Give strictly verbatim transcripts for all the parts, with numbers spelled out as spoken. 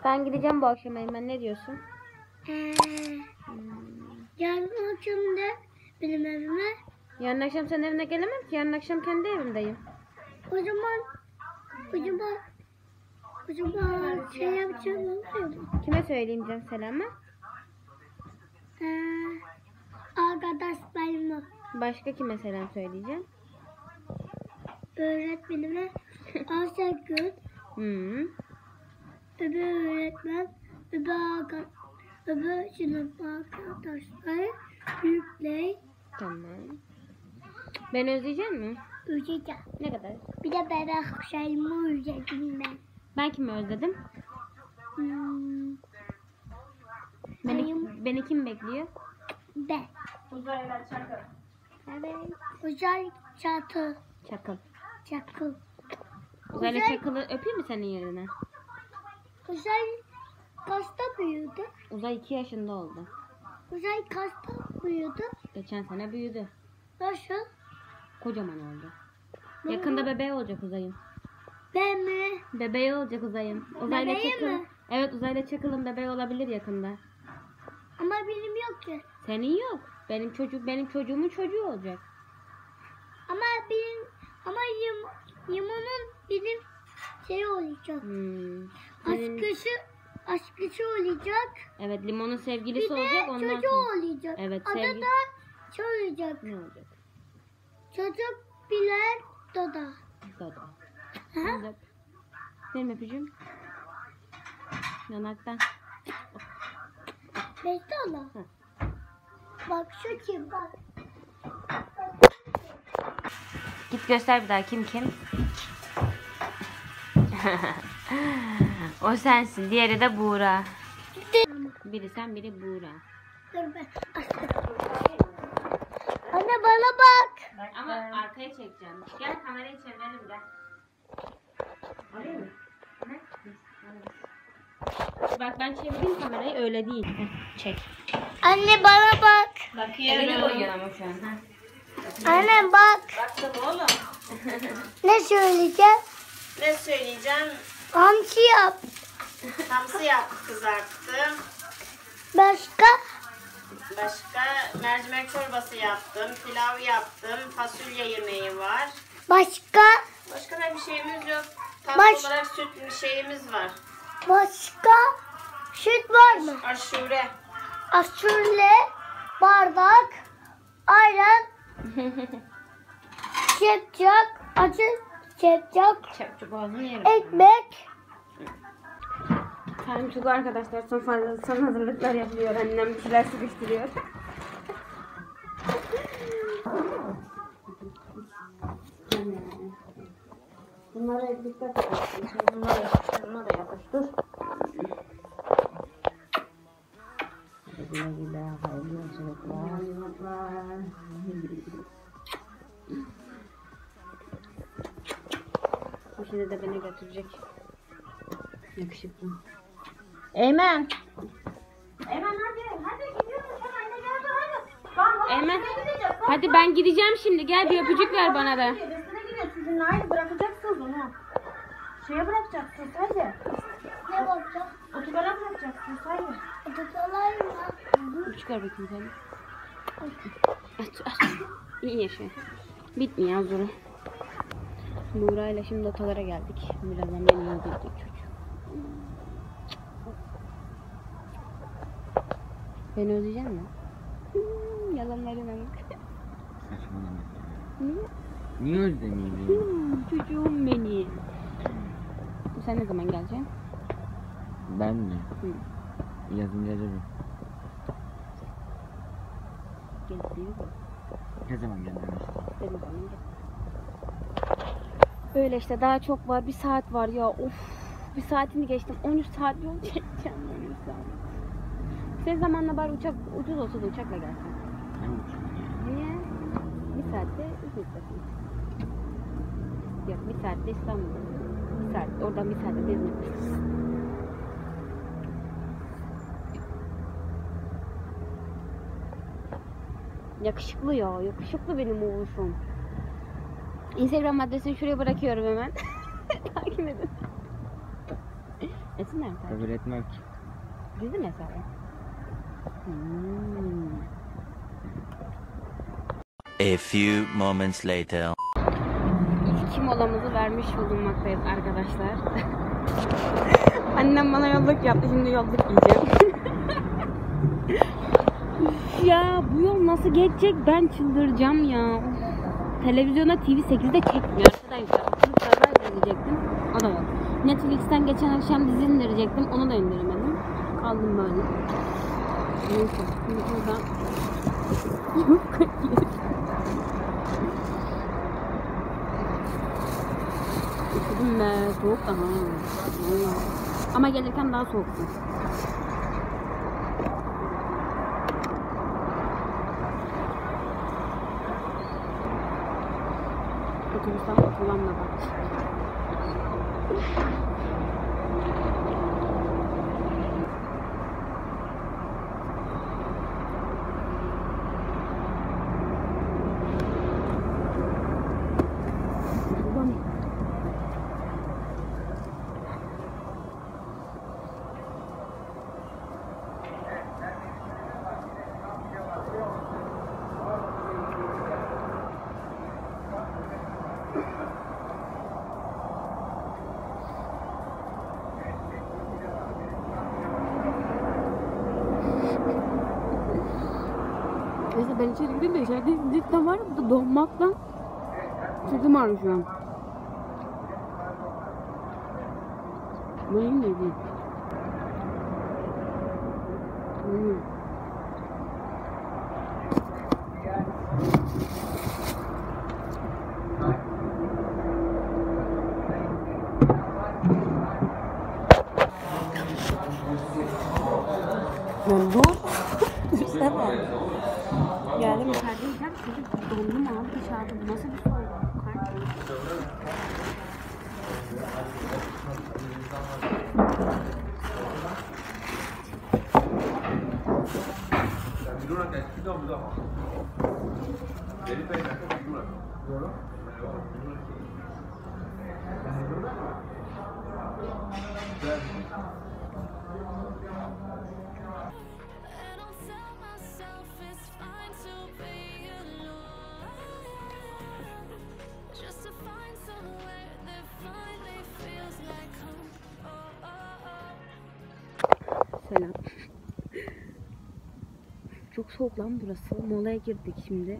Ben gideceğim bu akşam Eymen, ne diyorsun? Ee, hmm. Yarın akşam da benim evime. Yarın akşam senin evine gelemem ki. Yarın akşam kendi evimdeyim. O zaman o zaman o zaman şey yapacağım oluyor mu? Kime söyleyeyim can selamı? Ee, arkadaşlarıma. Başka kime selam söyleyeceğim? Öğretmenime Ayşegül. Hmm. Öbür öğretmen, öbür arkadaş, öbür sınıf arkadaşları, büyükler. Tamam. Ben özleyecek mi? Özleyeceğim. Ne kadar? Bir de ben akşamımı özledim ben. Ben kimi özledim? Hmm. Beni, Benim- beni kim bekliyor? Ben. Uzayla çakır. Evet. Uzay çatı. Çakıl. Çakıl. Uzayla Uzay- Çakıl'ı öpeyim mi senin yerine? Uzay kaçta büyüdü? Uzay iki yaşında oldu. Uzay kaçta büyüdü? Geçen sene büyüdü. Nasıl? Kocaman oldu. Yakında bebeği olacak Uzay'ın. Ben mi? Bebeği olacak Uzay'ın. Uzayla Bebeği Çakıl. mi? Evet, Uzayla Çakıl'ın bebeği olabilir yakında. Ama benim yok ki. Senin yok. Benim çocuk benim çocuğumun çocuğu olacak. Ama benim ama lim, limonun benim şey olacak. Hmm. Senin- Aşkısı aşkısı olacak. Evet, Limon'un Bir sevgilisi de olacak ondan çocuğu sonra. olacak. Evet, Adı sevgi- da şey olacak. Ne olacak? Çocuk bilen Doda. Dodo. Hı? Olacak. Benim öpücüğüm. Yanaktan. Bekle Hı. Bak şu kim bak. Git göster bir daha kim kim. O sensin. Diğeri de Buğra. Biri sen, biri Buğra. Dur ben. Anne bana bak. Ama arkaya çekeceğim. Gel kamerayı çevirelim gel. Oraya mı? Ne? Bak ben çevireyim kamerayı, öyle değil. Heh, çek. Anne bana bak. Elini koyuyorsun ama şu an. Ha. Anne bak. Baktım oğlum. Ne söyleyeceğim? Ne söyleyeceğim? Hamsi yap. Hamsi yaptım, kızarttım. Başka? Başka mercimek çorbası yaptım. Pilav yaptım. Fasulye yemeği var. Başka? Başka da bir şeyimiz yok. Tatlı Baş- olarak süt bir şeyimiz var. Başka? Süt var mı? Aşure. Aşure, bardak, ayran, kepçak, acı kepçak, Çabuk ağzını yerim. ekmek. Karnım çok arkadaşlar, son, fazla, son hazırlıklar yapıyor. Annem bir şeyler sıkıştırıyor. Bunlara dikkat edin. Bunlara yapıştır, bunlara yapıştır. Güle güle, hayırlı yolculuklar. Bu şimdi de beni götürecek. Yakışıklı. Eymen. Eymen hadi. Hadi gidiyoruz. Anne geldi hadi. Eymen. Hadi ben gideceğim şimdi. Gel bir öpücük ver bana da. Resine gidiyor. Sizinle aynı bırakacaksınız onu. Şeye bırakacaksınız hadi. Ne bakacağım? Otogara bırakacaksınız hadi. Tutalar mı? Çıkar bakayım seni. Aç aç. İyi yaşa. Bitmiyor zoru. Buğra ile şimdi otolara geldik. Birazdan beni öldürecek çocuk. Beni özleyecek misin? Hmm, yalanlarına bak. Saçmalama. Niye? Niye özlemeyeyim? Hmm, çocuğum benim. Sen ne zaman geleceksin? Ben mi? Hı. Yazın gelirim. Geleceğim. Ne zaman geleceğim? Benim zaman gel. Öyle işte, daha çok var. Bir saat var ya. Of. Bir saatini geçtim. on üç saat yol çekeceğim. on üç saat. Senin zamanla bari uçak ucuz olsa da uçakla gelsen. Ne uçuyorsun ya? Niye? Bir saatte İzmir'desin. Yok, bir saatte İstanbul'da. Bir saat. Oradan bir saatte de İzmir'desin. Yakışıklı ya. Yakışıklı benim oğlum. Instagram adresini şuraya bırakıyorum hemen. Takip edin. Etsinler mi? Kabul etmem ki. Dizi mi hesabı? Hmm. A few moments later. İlk molamızı vermiş bulunmaktayız arkadaşlar. Annem bana yolluk yaptı, şimdi yolluk yiyeceğim. Ya bu yol nasıl geçecek, ben çıldıracağım ya. Televizyona T V sekizde çekmiyor arkadaşlar. Oturup Survivor izleyecektim, o da yok. Netflix'ten geçen akşam dizi indirecektim, onu da indiremedim. Kaldım böyle. Neyse, şimdi buradan yufka yiyelim. Üşüdüm be, soğuk da ha. Ama gelirken daha soğuktu. Otobüsten kullanmadan. Neyse ben içeri gideyim de içeride cidden var mı? Donmaktan sırtım ağrıyor şu an. Ben yiyeyim mi yiyeyim? Hmm. Ben dur. İstemem. Geldim içerideyken çocuk dondum abi dışarıda. Bu nasıl bir soğuk? Kalp. Selam. Çok soğuk lan burası. Molaya girdik şimdi.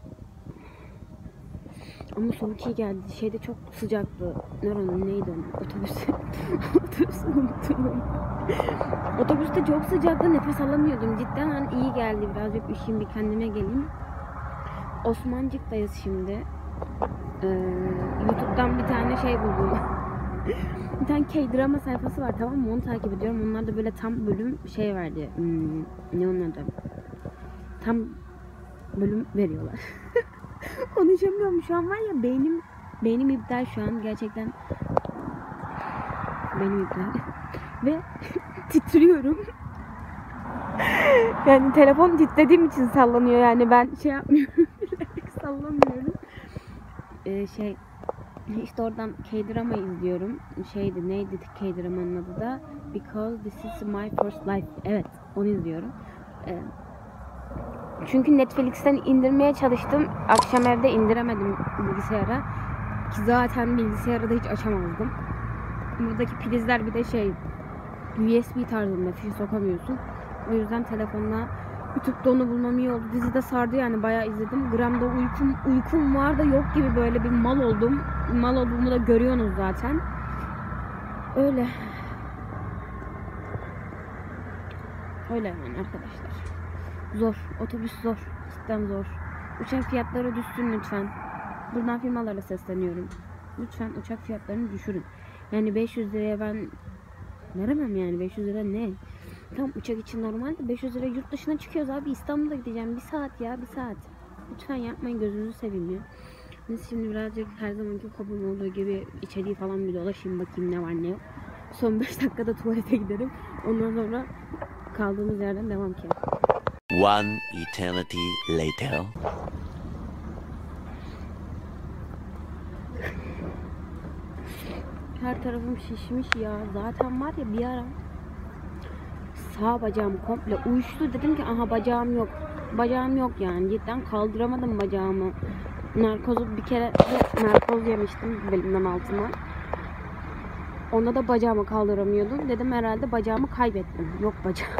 Ama soğuk iyi geldi. Şeyde çok sıcaktı. Nerenin neydi onun? Otobüs. Otobüsü unuttum. Otobüste çok sıcaktı. Nefes alamıyordum. Cidden hani iyi geldi. Birazcık üşüyeyim, bir kendime geleyim. Osmancık'tayız şimdi. Ee, YouTube'dan bir tane şey buldum. Bir tane K-drama sayfası var, tamam mı? Onu takip ediyorum. Onlar da böyle tam bölüm şey verdi. Hmm, ne onun adı? Tam bölüm veriyorlar. Konuşamıyorum şu an, var ya beynim beynim iptal şu an gerçekten. Beynim iptal. Ve titriyorum. Yani telefon titrediğim için sallanıyor, yani ben şey yapmıyorum. Sallamıyorum. Ee, şey İşte oradan K-drama izliyorum. Şeydi, neydi K-dramanın adı da? Because This Is My First Life. Evet, onu izliyorum. Ee, çünkü Netflix'ten indirmeye çalıştım. Akşam evde indiremedim bilgisayara. Ki zaten bilgisayarı da hiç açamazdım. Buradaki prizler bir de şey, U S B tarzında, fiş sokamıyorsun. O yüzden telefonla YouTube'da onu bulmam iyi oldu. Dizi de sardı yani, bayağı izledim. Gramda uykum, uykum var da yok gibi, böyle bir mal oldum. Mal olduğumu da görüyorsunuz zaten. Öyle. Öyle yani arkadaşlar. Zor. Otobüs zor. Cidden zor. Uçak fiyatları düşsün lütfen. Buradan firmalara sesleniyorum. Lütfen uçak fiyatlarını düşürün. Yani beş yüz liraya ben veremem yani. beş yüz lira ne? Tam uçak için normalde beş yüz lira, yurt dışına çıkıyoruz abi. İstanbul'a gideceğim. Bir saat ya, bir saat. Lütfen yapmayın, gözünüzü seveyim ya. Biz şimdi birazcık her zamanki kapım olduğu gibi içeriği falan bir dolaşayım, bakayım ne var ne yok. Son beş dakikada tuvalete giderim. Ondan sonra kaldığımız yerden devam ki. One eternity later. Her tarafım şişmiş ya. Zaten var ya bir ara sağ bacağım komple uyuştu. Dedim ki aha bacağım yok. Bacağım yok yani. Cidden kaldıramadım bacağımı. Narkozu bir kere de narkoz yemiştim belimden altına. Onda da bacağımı kaldıramıyordum. Dedim herhalde bacağımı kaybettim. Yok bacağım.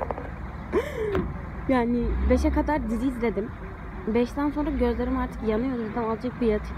Yani beşe kadar dizi izledim. beşten sonra gözlerim artık yanıyordu. Dedim azıcık bir yatayım.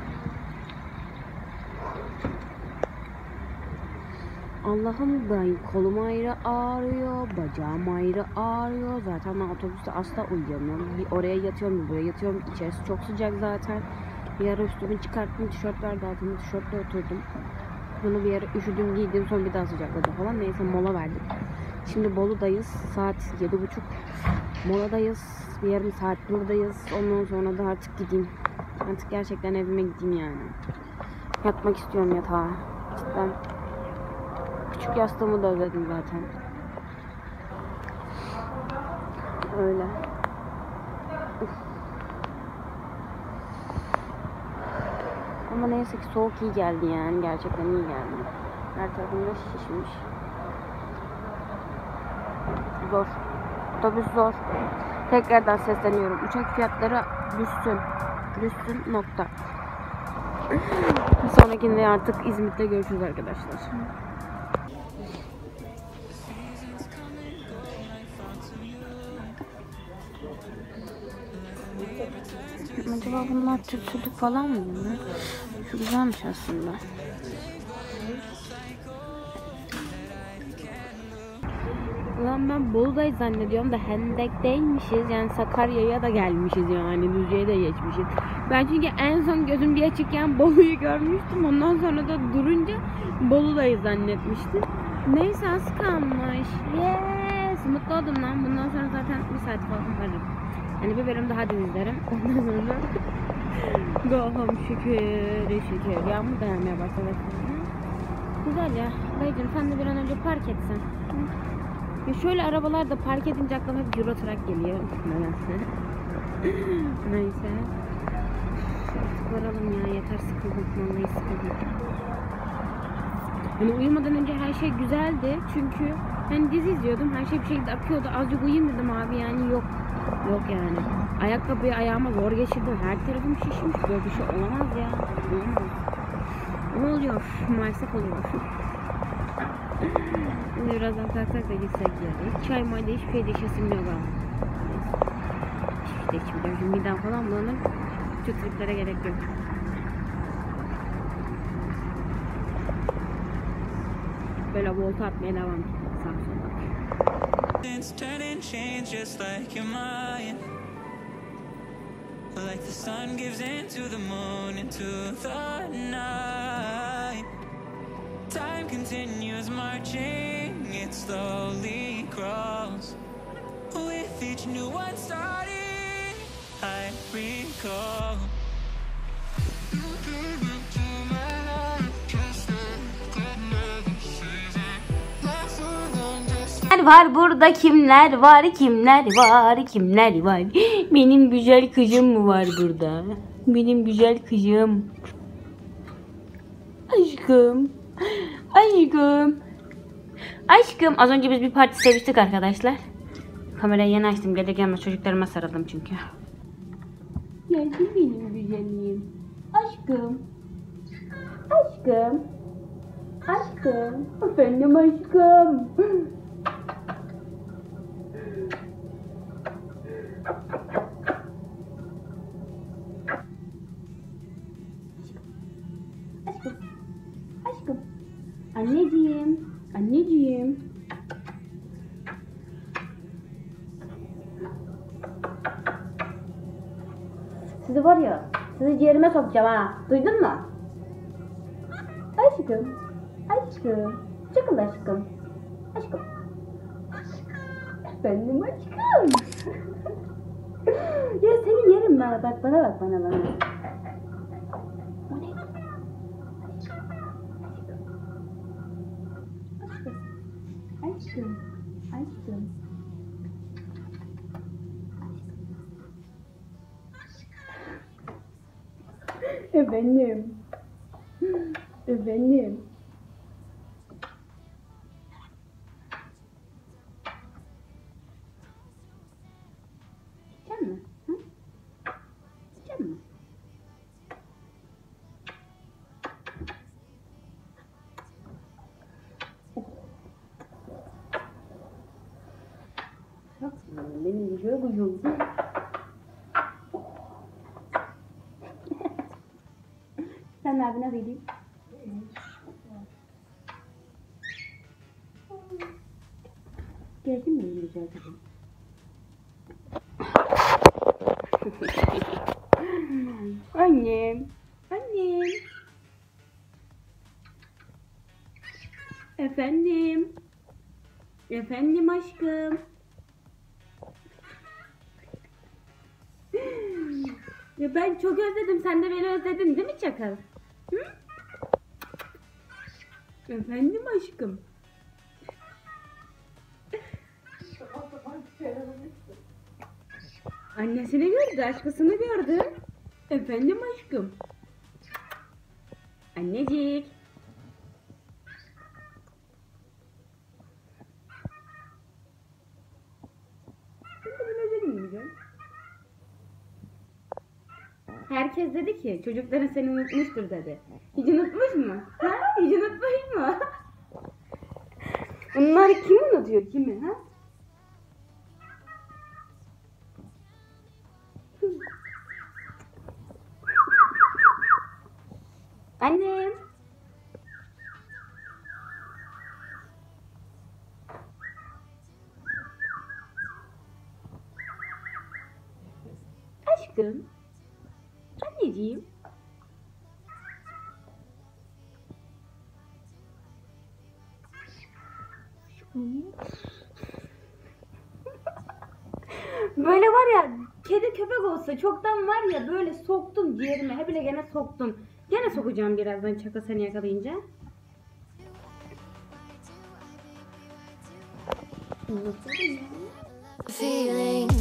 Allah'ım ben kolum ayrı ağrıyor, bacağım ayrı ağrıyor. Zaten ben otobüste asla uyuyamıyorum. Bir oraya yatıyorum, bir buraya yatıyorum. İçerisi çok sıcak zaten. Bir ara üstümü çıkarttım, tişört vardı altında, tişörtle oturdum. Bunu bir ara üşüdüm, giydim, sonra bir daha sıcakladı falan. Neyse mola verdik. Şimdi Bolu'dayız. Saat yedi buçuk. Moladayız. Bir yarım saat buradayız. Ondan sonra da artık gideyim. Artık gerçekten evime gideyim yani. Yatmak istiyorum yatağa. Cidden. Küçük yastığımı da özledim zaten. Öyle. Uf. Ama neyse ki soğuk iyi geldi yani. Gerçekten iyi geldi. Her tarafımda şişmiş. Zor. Otobüs zor. Tekrardan sesleniyorum. Uçak fiyatları düşsün. Düşsün nokta. Bir sonrakinde artık İzmit'te görüşürüz arkadaşlar. Acaba bunlar tütsülük falan mı? Şu güzelmiş aslında. Ulan ben Bolu'dayız zannediyorum da Hendek'teymişiz. Yani Sakarya'ya da gelmişiz yani. Düzce'ye de geçmişiz. Ben çünkü en son gözüm bir açıkken Bolu'yu görmüştüm. Ondan sonra da durunca Bolu'dayız zannetmiştim. Neyse az kalmış. Yes! Mutlu oldum lan. Bundan sonra zaten bir saat falan varım. Yani bir bölüm daha izlerim. Ondan sonra go home şükür şükür. Yağmur da yağmaya başladı. Güzel ya. Dayıcım sen de bir an önce park etsen. Ya şöyle arabalar da park edince aklıma hep Euro Truck geliyor. Nedense. Neyse. Artık varalım ya. Yeter sıkıldım. Vallahi sıkıldım. Hani uyumadan önce her şey güzeldi. Çünkü hani dizi izliyordum. Her şey bir şekilde akıyordu. Azıcık uyuyayım dedim abi yani yok. Yok yani. Ayakkabıyı ayağıma zor geçirdim. Her tarafım şişmiş. Böyle bir şey olamaz ya. Olamaz. Ama oluyor. Maalesef oluyor. Şimdi birazdan kalksak da gitsek ya. Hiç çay mayda hiçbir şey de içesim yok abi. Hiçbir şey de içmeyeceğim. Şimdi midem falan bulanır. Şu triplere gerek yok. Böyle volta atmaya devam edeceğim. Sağ sola. Turning change just like your mind. Like the sun gives into the moon, into the night. Time continues marching, it slowly crawls. With each new one starting, I recall. Var burada kimler var kimler var kimler var. Benim güzel kızım mı var burada? Benim güzel kızım. Aşkım. Aşkım. Aşkım. Az önce biz bir parti seviştik arkadaşlar. Kamerayı yeni açtım. Gelir gelmez çocuklarıma sarıldım çünkü. Geldi benim güzelim. Aşkım. Aşkım. Aşkım. Efendim aşkım. Aşkım. Aşkım. Anneciğim. Anneciğim. Sizi var ya, sizi ciğerime sokacağım ha. Duydun mu? Aşkım. Aşkım. Çıkın aşkım. Aşkım. Efendim aşkım. Ya seni yerim ben. Bak bana bak bana bana. O ne? Aşkım. Aşkım. Efendim. Efendim. Güzel kuzum. Sen abine vereyim. Geldin mi güzel kızım? Annem. Annem. Efendim. Efendim aşkım. Ya ben çok özledim. Sen de beni özledin değil mi Çakal? Hı? Efendim aşkım. Annesini gördü, aşkısını gördü. Efendim aşkım. Annecik. Sen de beni özledin mi güzel? Herkes dedi ki çocukların seni unutmuştur dedi. Hiç unutmuş mu? Ha? Hiç unutmuş mu? Bunları kim unutuyor kimi ha? Annem. Aşkım. Anneciğim. Böyle var ya, kedi köpek olsa çoktan var ya böyle soktum ciğerime. He bile gene soktum. Gene sokacağım birazdan Çaka seni yakalayınca. Feeling